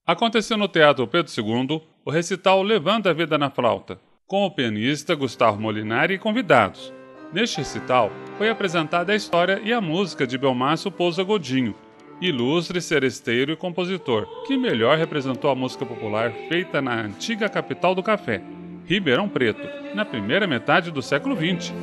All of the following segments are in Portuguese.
Aconteceu no Teatro Pedro II o recital Levando a Vida na Flauta, com o pianista Gustavo Molinari e convidados. Neste recital, foi apresentada a história e a música de Belmárcio Pousa Godinho, ilustre seresteiro e compositor, que melhor representou a música popular feita na antiga capital do café, Ribeirão Preto, na primeira metade do século XX.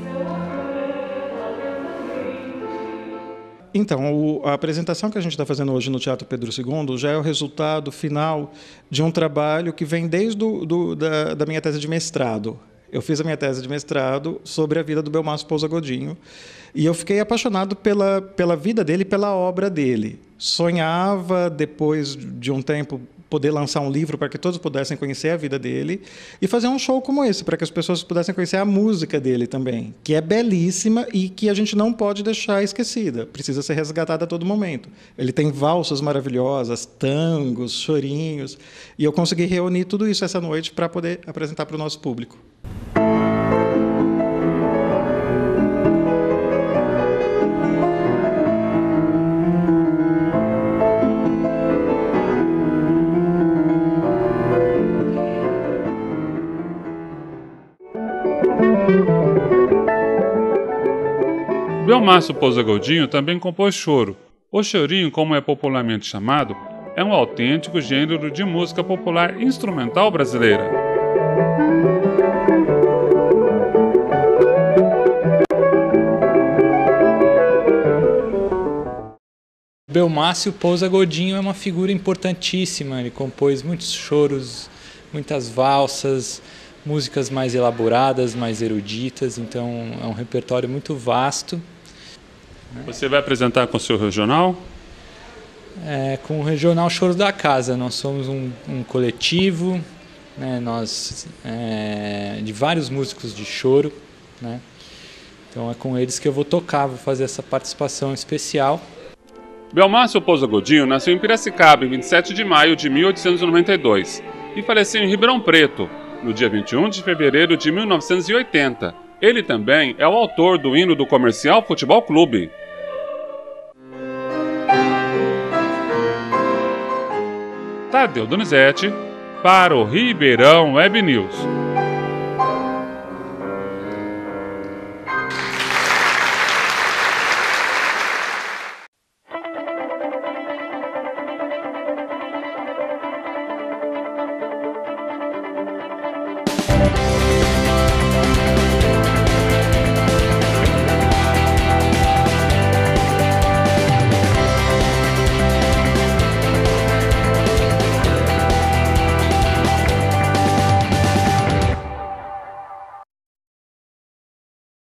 Então, a apresentação que a gente está fazendo hoje no Teatro Pedro II já é o resultado final de um trabalho que vem desde da minha tese de mestrado. Eu fiz a minha tese de mestrado sobre a vida do Belmárcio Pousa Godinho e eu fiquei apaixonado pela vida dele e pela obra dele. Sonhava, depois de um tempo, poder lançar um livro para que todos pudessem conhecer a vida dele e fazer um show como esse, para que as pessoas pudessem conhecer a música dele também, que é belíssima e que a gente não pode deixar esquecida, precisa ser resgatada a todo momento. Ele tem valsas maravilhosas, tangos, chorinhos, e eu consegui reunir tudo isso essa noite para poder apresentar para o nosso público. Belmárcio Pousa Godinho também compôs choro. O chorinho, como é popularmente chamado, é um autêntico gênero de música popular instrumental brasileira. Belmárcio Pousa Godinho é uma figura importantíssima. Ele compôs muitos choros, muitas valsas, músicas mais elaboradas, mais eruditas, então é um repertório muito vasto. Você vai apresentar com o seu regional? Com o Regional Choro da Casa. Nós somos um coletivo, né, de vários músicos de choro, né? Então é com eles que eu vou tocar, vou fazer essa participação especial. Belmárcio Pousa Godinho nasceu em Piracicaba em 27 de maio de 1892 e faleceu em Ribeirão Preto, no dia 21 de fevereiro de 1980. Ele também é o autor do hino do Comercial Futebol Clube. Tadeu Donizete, para o Ribeirão Web News.